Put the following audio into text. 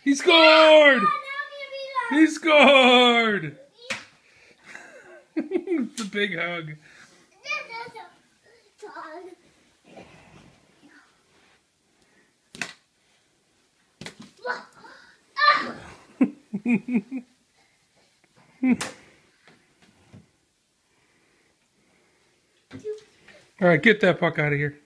He scored! He scored! It's a big hug. All right, get that puck out of here.